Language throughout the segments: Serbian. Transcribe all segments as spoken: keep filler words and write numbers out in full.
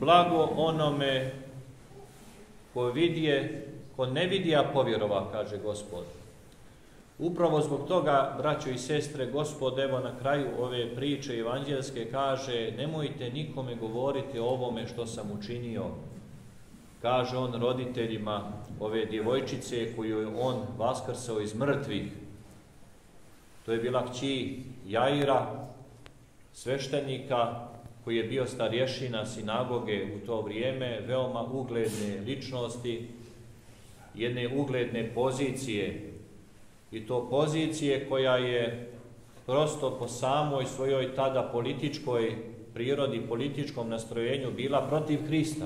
blago onome ko vidije, ko ne vidi, a povjerova, kaže Gospod. Upravo zbog toga, braćo i sestre, Gospod evo na kraju ove priče evanđelske kaže: nemojte nikome govoriti o ovome što sam učinio. Kaže on roditeljima ove djevojčice koju je on vaskrsao iz mrtvih. To je bila kći Jaira, sveštenika koji je bio starješina sinagoge u to vrijeme, veoma ugledne ličnosti, jedne ugledne pozicije, i to pozicije koja je prosto po samoj svojoj tada političkoj prirodi, političkom nastrojenju bila protiv Hrista.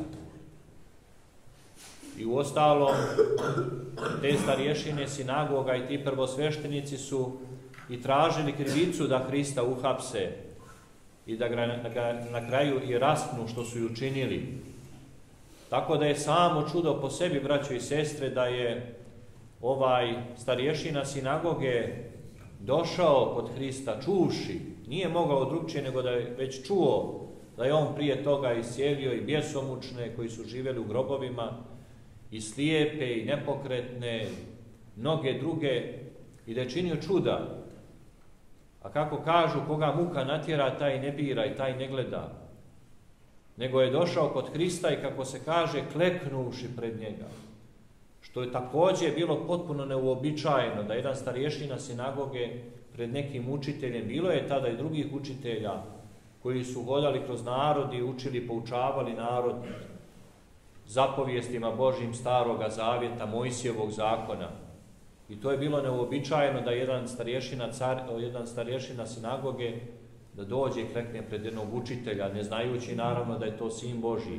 I uostalom, te starješine sinagoga i ti prvosveštenici su i tražili krivicu da Hrista uhapse i da ga na kraju i raspnu što su i učinili. Tako da je samo čudo po sebi, braćo i sestre, da je ovaj starješina sinagoge došao kod Hrista čuši, nije mogao drugčije nego da je već čuo da je on prije toga iscijelio i bjesomučne koji su živjeli u grobovima, i slijepe i nepokretne, mnoge druge, i da je činio čuda. A kako kažu, koga muka natjera, taj ne bira i taj ne gleda. Nego je došao kod Hrista i, kako se kaže, kleknuši pred njega. Što je također bilo potpuno neuobičajeno, da jedan starješina sinagoge pred nekim učiteljem, bilo je tada i drugih učitelja koji su hodali kroz narod i učili, poučavali narod zapovijestima Božjim staroga zavjeta, Mojsijevog zakona. I to je bilo neuobičajeno da jedan starješina, car, jedan starješina sinagoge da dođe i klekne pred jednog učitelja, ne znajući naravno da je to sin Božji.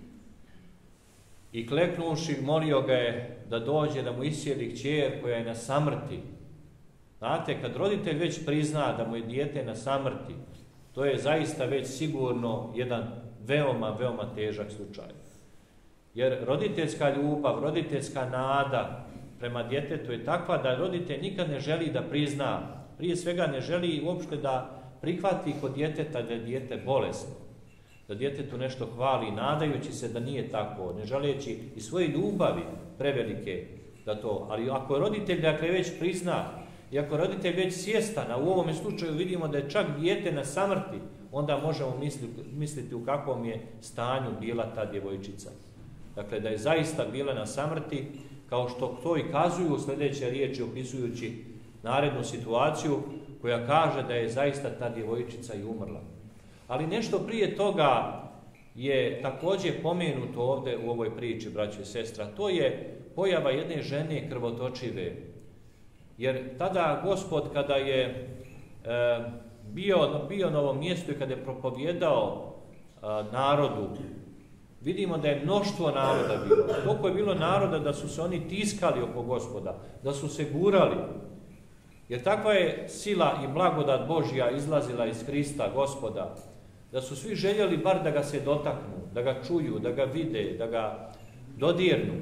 I kleknuši molio ga je da dođe, da mu iscijeli kćer koja je na samrti. Znate, kad roditelj već prizna da mu je dijete na samrti, to je zaista već sigurno jedan veoma, veoma težak slučaj. Jer roditeljska ljubav, roditeljska nada prema djetetu je takva da roditelj nikad ne želi da prizna, prije svega ne želi uopšte da prihvati kod djeteta da je dijete bolesno, da djetetu nešto hvali, nadajući se da nije tako, ne želeći i svoje ljubavi prevelike da to. Ali ako roditelj dakle već prizna i ako roditelj već svjestan, a u ovome slučaju vidimo da je čak dijete na samrti, onda možemo misliti, misliti u kakvom je stanju bila ta djevojčica. Dakle, da je zaista bila na samrti, kao što to i kazuju sljedeće riječi opisujući narednu situaciju, koja kaže da je zaista ta djevojčica i umrla. Ali nešto prije toga je također pomenuto ovdje u ovoj priči, braćo i sestra. To je pojava jedne žene krvotočive. Jer tada Gospod, kada je e, bio, bio na ovom mjestu i kada je propovjedao e, narodu, vidimo da je mnoštvo naroda bilo. Toliko je bilo naroda da su se oni tiskali oko Gospoda, da su se gurali. Jer takva je sila i blagodat Božja izlazila iz Hrista, Gospoda, da su svi željeli bar da ga se dotaknu, da ga čuju, da ga vide, da ga dodirnu.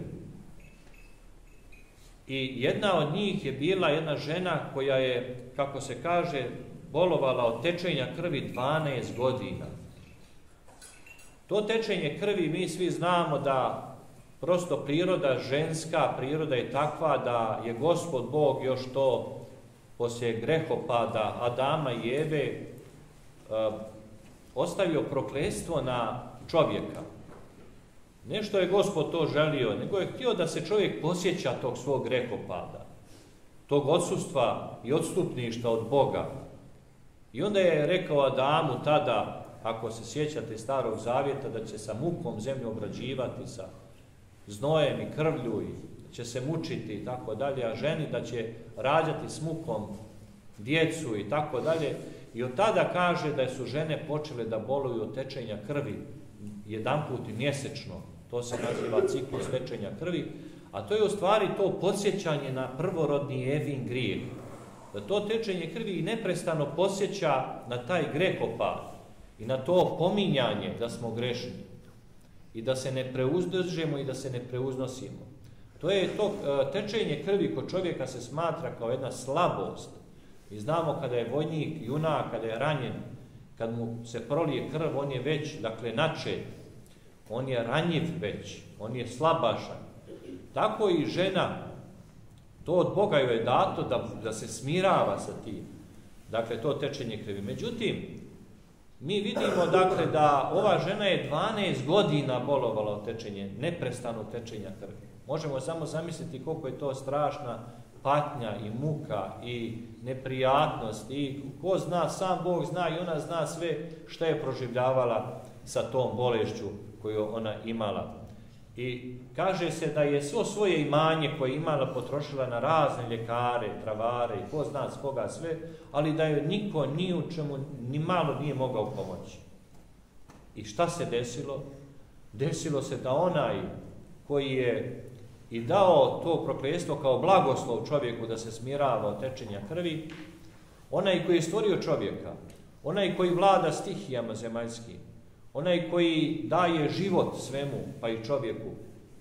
I jedna od njih je bila jedna žena koja je, kako se kaže, bolovala od tečenja krvi dvanaest godina. To tečenje krvi mi svi znamo da prosto priroda, ženska priroda je takva da je Gospod Bog još to poslije grehopada Adama i Eve e, ostavio prokletstvo na čovjeka. Nešto je Gospod to želio, nego je htio da se čovjek posjeća tog svog grehopada, tog odsustva i odstupništva od Boga. I onda je rekao Adamu tada, ako se sjećate starog zavjeta, da će sa mukom zemlju obrađivati, sa znojem i krvlju, i će se mučiti i tako dalje, a ženi da će rađati s mukom djecu i tako dalje. I od tada kaže da su žene počele da boluju od tečenja krvi jedanput mjesečno. To se naziva ciklus tečenja krvi, a to je u stvari to podsjećanje na prvorodni Evin grijeh. Da to tečenje krvi neprestano podsjeća na taj grehopad i na to pominjanje da smo grešni i da se ne preuzdržemo i da se ne preuznosimo. To je to tečenje krvi kod čovjeka se smatra kao jedna slabost. I znamo kada je vojnik, junak, kada je ranjen, kad mu se prolije krv, on je već, dakle, načet. on je ranjiv već, on je slabašan. Tako i žena, to od Boga joj je dato da, da se smirava sa tim. Dakle, to tečenje krvi. Međutim, mi vidimo dakle da ova žena je dvanaest godina bolovala od tečenja, neprestano tečenja krvi. Možemo samo zamisliti koliko je to strašna patnja i muka i neprijatnost i ko zna, sam Bog zna i ona zna sve što je proživljavala sa tom bolešću koju ona imala. I kaže se da je svo svoje imanje koje je imala potrošila na razne ljekare, travare i ko zna s koga sve, ali da joj niko ni u čemu ni malo nije mogao pomoći. I šta se desilo? Desilo se da onaj koji je i dao to prokletstvo kao blagoslov čovjeku da se smirava od tečenja krvi, onaj koji je stvorio čovjeka, onaj koji vlada stihijama zemaljskim, onaj koji daje život svemu, pa i čovjeku.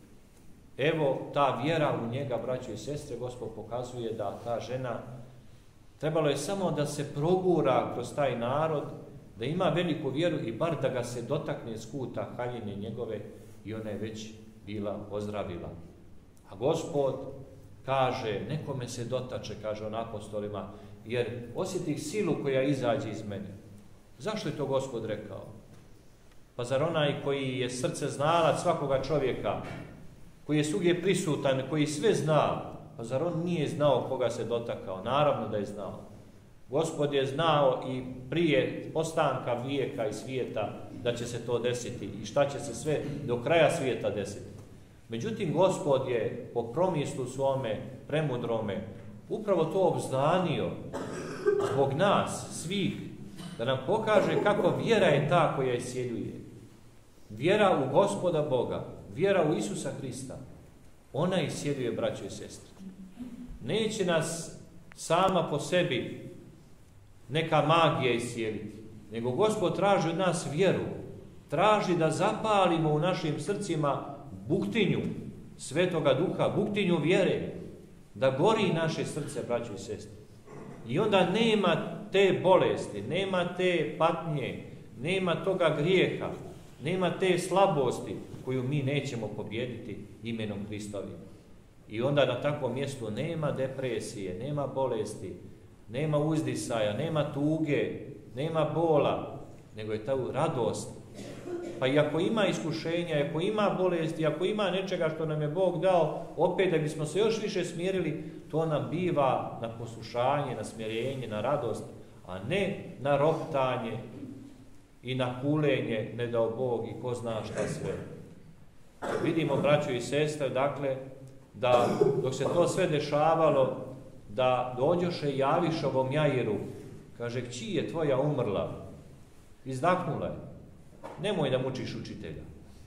Evo, ta vjera u njega, braćo i sestre, Gospod pokazuje da ta žena, trebalo je samo da se progura kroz taj narod, da ima veliku vjeru i bar da ga se dotakne skuta haljine njegove i ona je već bila ozdravila. A Gospod kaže, nekome se dotače, kaže on apostolima, jer osjetih silu koja izađe iz mene. Zašto je to Gospod rekao? Pa zar onaj koji je srce znalac svakoga čovjeka, koji je svugdje prisutan, koji sve zna, pa zar on nije znao koga se dotakao? Naravno da je znao. Gospod je znao i prije postanka vijeka i svijeta da će se to desiti i šta će se sve do kraja svijeta desiti. Međutim, Gospod je po promislu svome premudrome upravo to obznanio zbog nas, svih, da nam pokaže kako vjera je ta koja isjeljuje. Vjera u Gospoda Boga, vjera u Isusa Hrista, ona isjeljuje, braćo i sestre. Neće nas sama po sebi neka magija isjeliti, nego Gospod traži od nas vjeru, traži da zapalimo u našim srcima buktinju Svetoga Duha, buktinju vjere, da gori naše srce, braćo i sestre. I onda nema te bolesti, nema te patnje, nema toga grijeha, nema te slabosti koju mi nećemo pobijediti imenom Hristovim. I onda na takvom mjestu nema depresije, nema bolesti, nema uzdisaja, nema tuge, nema bola, nego je ta radost. Pa i ako ima iskušenja, ako ima bolesti, ako ima nečega što nam je Bog dao, opet da bismo se još više smirili, to nam biva na poslušanje, na smirenje, na radost, a ne na roptanje i na kulenje, ne dao Bog i ko zna šta sve. Vidimo, braćo i sestre, dakle, da dok se to sve dešavalo, da dođoše Javišovom Jairu, kaže, kći je tvoja umrla, izdahnula je, nemoj da mučiš učitelja.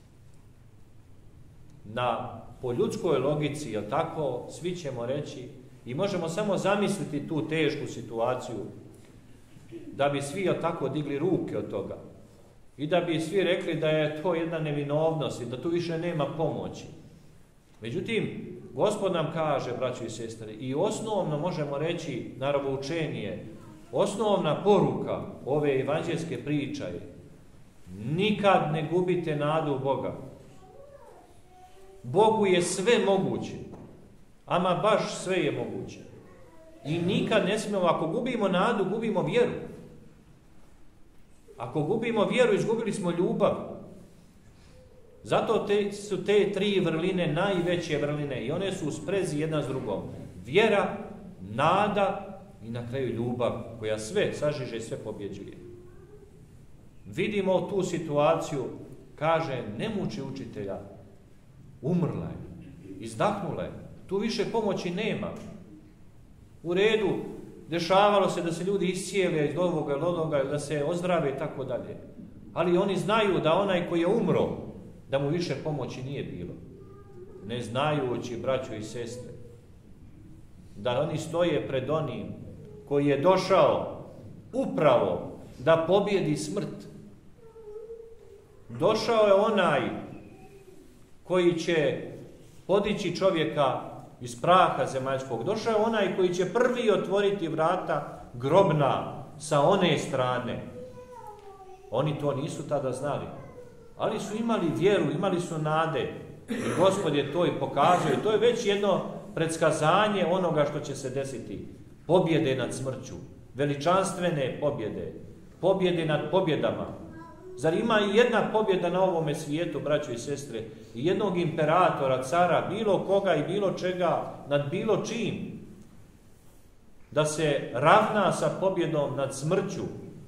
Na, po ljudskoj logici, jel tako, svi ćemo reći, i možemo samo zamisliti tu tešku situaciju, da bi svi, jel tako, digli ruke od toga. I da bi svi rekli da je to jedna nevinovnost i da tu više nema pomoći. Međutim, Gospod nam kaže, braćo i sestre, i osnovno možemo reći, naravoučenije, osnovna poruka ove evanđelske priče je: nikad ne gubite nadu u Boga. Bogu je sve moguće, ama baš sve je moguće. I nikad ne smijemo, ako gubimo nadu, gubimo vjeru. Ako gubimo vjeru, izgubili smo ljubav. Zato te, su te tri vrline najveće vrline i one su u sprezi jedna s drugom. Vjera, nada i na kraju ljubav koja sve sažiže i sve pobjeđuje. Vidimo tu situaciju, kaže, ne muči učitelja, umrla je, izdahnula je, tu više pomoći nema. U redu, dešavalo se da se ljudi iscijele iz ovoga ili onoga, da se ozdrave i tako dalje. Ali oni znaju da onaj koji je umro, da mu više pomoći nije bilo. Ne znajući, braćo i sestre, da oni stoje pred onim koji je došao upravo da pobjedi smrt. Došao je onaj koji će podići čovjeka iz praha zemaljskog. Došao je onaj koji će prvi otvoriti vrata grobna sa one strane. Oni to nisu tada znali. ali su imali vjeru, imali su nade. I Gospod je to i pokazao. I to je već jedno predskazanje onoga što će se desiti. Pobjede nad smrću, veličanstvene pobjede, pobjede nad pobjedama. Zar ima i jedna pobjeda na ovome svijetu, braćo i sestre, i jednog imperatora, cara, bilo koga i bilo čega, nad bilo čim, da se ravna sa pobjedom nad smrću?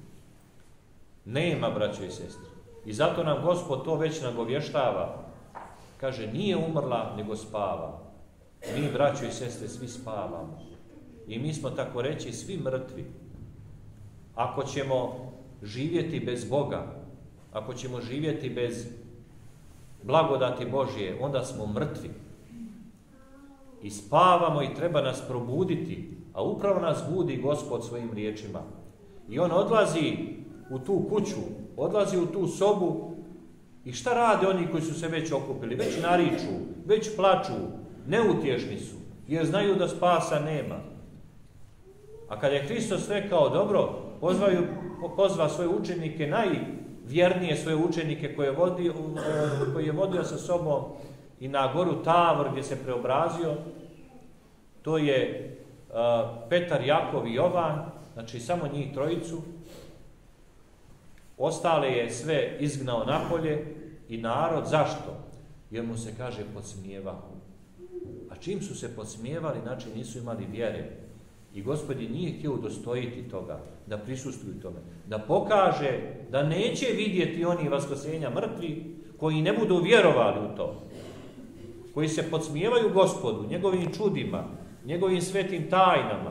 Nema, braćo i sestre. I zato nam Gospod to već nagovještava. Kaže, nije umrla, nego spava. Mi, braćo i sestre, svi spavamo. I mi smo, tako reći, svi mrtvi. Ako ćemo živjeti bez Boga, ako ćemo živjeti bez blagodati Božje, onda smo mrtvi. I spavamo i treba nas probuditi, a upravo nas budi Gospod svojim riječima. I on odlazi u tu kuću, odlazi u tu sobu i šta rade oni koji su se već okupili? Već nariču, već plaču, neutješni su, jer znaju da spasa nema. A kada je Hristos rekao, dobro, pozvaju, pozva svoje učenike, najvjernije svoje učenike koje je vodio, koje je vodio sa sobom i na goru Tavor gdje se preobrazio, to je uh, Petar, Jakov i Jovan, znači samo njih trojicu. Ostale je sve izgnao napolje i narod. Zašto? Jer mu se, kaže, podsmijevao. A čim su se podsmijevali, znači nisu imali vjere. I Gospod je nije htio udostojiti toga, da prisustvuju tome, da pokaže da neće vidjeti oni vaskrsenja mrtvi koji ne budu vjerovali u to, koji se podsmijevaju Gospodu, njegovim čudima, njegovim svetim tajnama,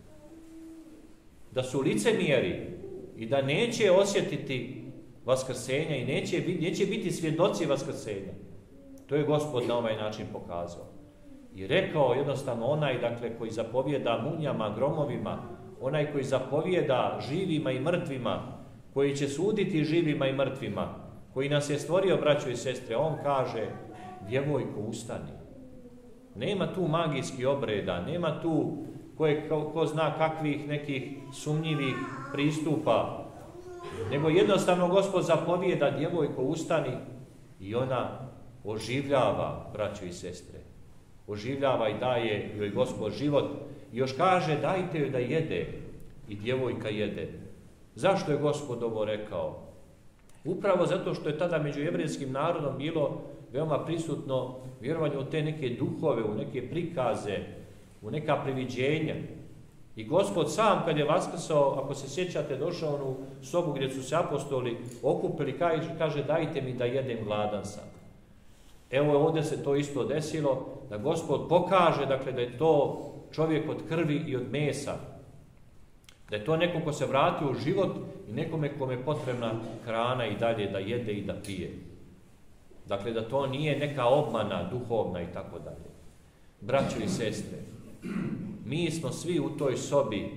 da su licemjeri i da neće osjetiti vaskrsenja i neće, neće biti svjedoci vaskrsenja. To je Gospod na ovaj način pokazao. I rekao jednostavno onaj, dakle, koji zapovjeda munjama, gromovima, onaj koji zapovjeda živima i mrtvima, koji će suditi živima i mrtvima, koji nas je stvorio, braćo i sestre, on kaže, djevojko, ustani. Nema tu magijskih obreda, nema tu koje, ko, ko zna kakvih nekih sumnjivih pristupa, nego jednostavno Gospod zapovjeda, djevojko, ustani, i ona oživljava, braćo i sestre. Oživljava i daje joj Gospod život. I još kaže, dajte joj da jede. I djevojka jede. Zašto je Gospod ovo rekao? Upravo zato što je tada među jevrijskim narodom bilo veoma prisutno vjerovanje u te neke duhove, u neke prikaze, u neka priviđenja. I Gospod sam, kad je vaskrsao, ako se sjećate, došao u onu sobu gdje su se apostoli okupili, kaže, kaže dajte mi da jedem, gladan sam. Evo ovdje se to isto desilo, da Gospod pokaže, dakle, da je to čovjek od krvi i od mesa. Da je to neko ko se vratio u život i nekome kome je potrebna hrana i dalje da jede i da pije. Dakle, da to nije neka obmana duhovna i tako dalje. Braćo i sestre, mi smo svi u toj sobi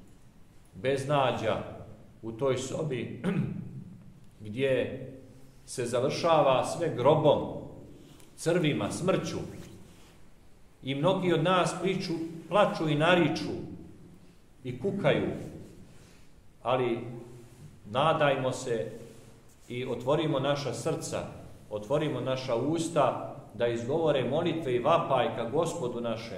beznađa, u toj sobi gdje se završava sve grobom, crvima, smrću. I mnogi od nas priču, plaču i nariču i kukaju, ali nadajmo se i otvorimo naša srca, otvorimo naša usta da izgovore molitve i vapaj ka Gospodu našem,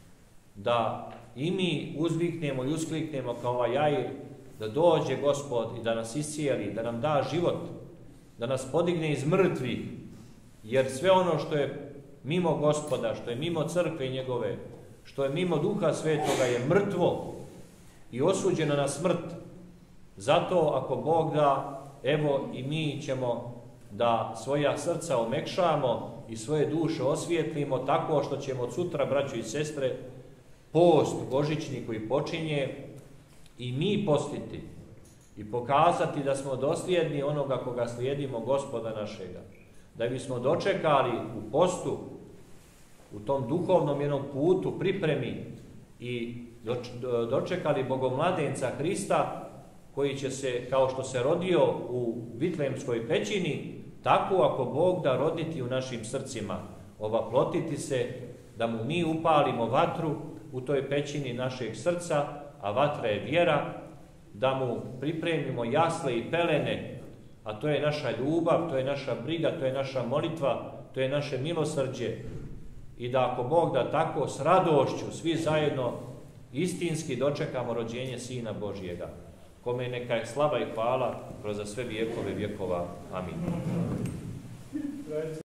da i mi uzviknemo i uskliknemo kao ovaj Jair, da dođe Gospod i da nas iscijeli, da nam da život, da nas podigne iz mrtvih, jer sve ono što je mimo Gospoda, što je mimo crkve njegove, što je mimo Duha Svetoga je mrtvo i osuđeno na smrt. Zato ako Bog da, evo i mi ćemo da svoja srca omekšamo i svoje duše osvijetlimo tako što ćemo od sutra, braćo i sestre, post božićni koji počinje i mi postiti i pokazati da smo dosljedni onoga koga slijedimo, Gospoda našega. Da bismo dočekali u postu, u tom duhovnom jednom putu, pripremi i dočekali Bogomladenca Hrista, koji će se, kao što se rodio u Vitlejemskoj pećini, tako ako Bog da roditi u našim srcima, ovaplotiti se, da mu mi upalimo vatru u toj pećini našeg srca, a vatra je vjera, da mu pripremimo jasle i pelene, a to je naša ljubav, to je naša briga, to je naša molitva, to je naše milosrđe. I da ako Bog da tako s radošću svi zajedno istinski dočekamo rođenje Sina Božjega, kome neka je slava i hvala kroz sve vjekove vjekova. Amin.